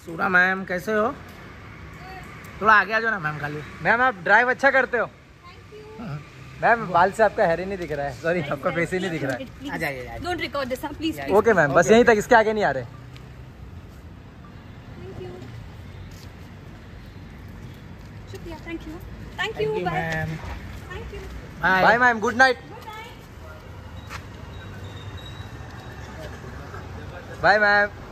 सूरा मैम कैसे हो? थोड़ा आगे आ जाओ ना मैम खाली। मैम आप ड्राइव अच्छा करते हो। मैम बाल से आपका हेयर ही नहीं दिख रहा है, सॉरी आपका फेस ही नहीं दिख रहा है। आ जाइए। Don't record this please. Okay ma'am, बस यहीं तक, इसके आगे नहीं आ रहे। शुक्रिया, thank you bye ma'am. Thank you bye ma'am, good night. Bye ma'am.